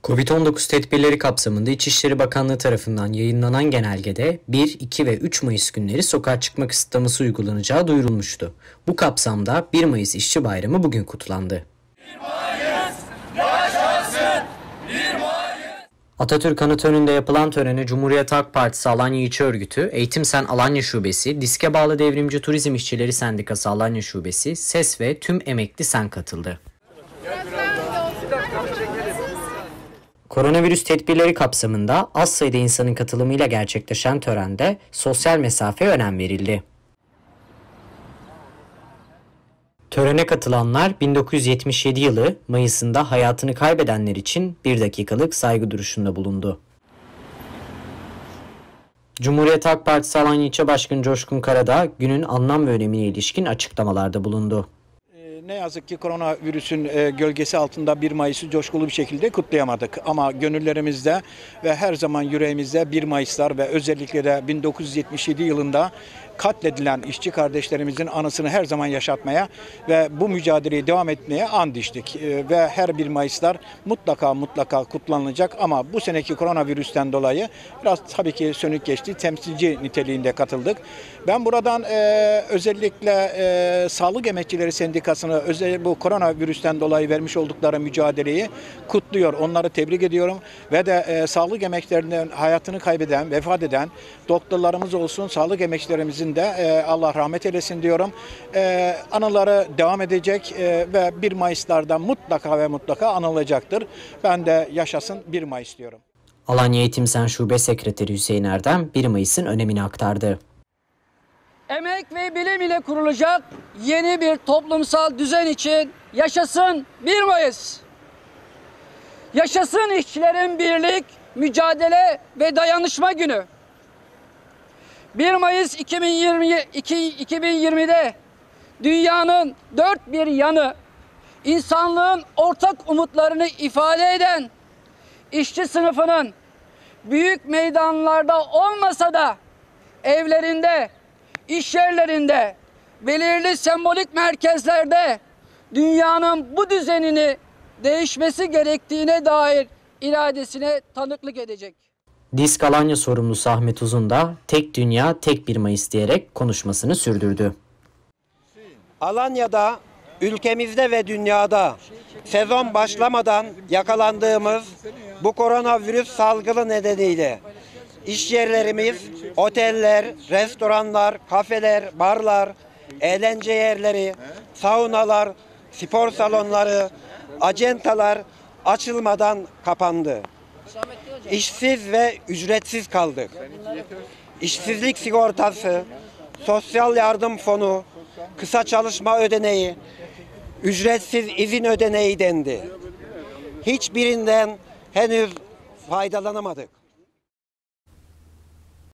Covid-19 tedbirleri kapsamında İçişleri Bakanlığı tarafından yayınlanan genelgede 1, 2 ve 3 Mayıs günleri sokağa çıkma kısıtlaması uygulanacağı duyurulmuştu. Bu kapsamda 1 Mayıs İşçi Bayramı bugün kutlandı. 1 Mayıs yaşasın! 1 Mayıs! Atatürk Anıt önünde yapılan törene Cumhuriyet Halk Partisi Alanya İlçe Örgütü, Eğitim Sen Alanya Şubesi, Diske bağlı Devrimci Turizm İşçileri Sendikası Alanya Şubesi, SES ve tüm Emekli Sen katıldı. Koronavirüs tedbirleri kapsamında az sayıda insanın katılımıyla gerçekleşen törende sosyal mesafeye önem verildi. Törene katılanlar 1977 yılı Mayıs'ında hayatını kaybedenler için 1 dakikalık saygı duruşunda bulundu. Cumhuriyet Halk Partisi Alanya İlçe Başkanı Coşkun Karadağ günün anlam ve önemine ilişkin açıklamalarda bulundu. Ne yazık ki koronavirüsün gölgesi altında 1 Mayıs'ı coşkulu bir şekilde kutlayamadık. Ama gönüllerimizde ve her zaman yüreğimizde 1 Mayıslar ve özellikle de 1977 yılında katledilen işçi kardeşlerimizin anısını her zaman yaşatmaya ve bu mücadeleyi devam etmeye and içtik. Ve her 1 Mayıslar mutlaka kutlanılacak ama bu seneki koronavirüsten dolayı biraz tabii ki sönük geçti. Temsilci niteliğinde katıldık. Ben buradan özellikle Sağlık Emekçileri Sendikası'nı özellikle bu koronavirüsten dolayı vermiş oldukları mücadeleyi kutluyor. Onları tebrik ediyorum ve de sağlık emekçilerinden hayatını kaybeden, vefat eden doktorlarımız olsun, sağlık emekçilerimizin de Allah rahmet eylesin diyorum. Anıları devam edecek ve 1 Mayıs'larda mutlaka anılacaktır. Ben de yaşasın 1 Mayıs diyorum. Alanya Eğitim Sen Şube Sekreteri Hüseyin Erdem 1 Mayıs'ın önemini aktardı. Emek ve bilim ile kurulacak yeni bir toplumsal düzen için yaşasın 1 Mayıs. Yaşasın işçilerin birlik, mücadele ve dayanışma günü. 1 Mayıs 2020'de dünyanın dört bir yanı insanlığın ortak umutlarını ifade eden işçi sınıfının büyük meydanlarda olmasa da evlerinde, iş yerlerinde, belirli sembolik merkezlerde dünyanın bu düzenini değişmesi gerektiğine dair iradesine tanıklık edecek. Disk Alanya sorumlusu Ahmet Uzun da tek dünya tek 1 Mayıs diyerek konuşmasını sürdürdü. Alanya'da, ülkemizde ve dünyada sezon başlamadan yakalandığımız bu koronavirüs salgını nedeniyle iş yerlerimiz, oteller, restoranlar, kafeler, barlar, eğlence yerleri, saunalar, spor salonları, acentalar açılmadan kapandı. İşsiz ve ücretsiz kaldık. İşsizlik sigortası, sosyal yardım fonu, kısa çalışma ödeneği, ücretsiz izin ödeneği dendi. Hiçbirinden henüz faydalanamadık.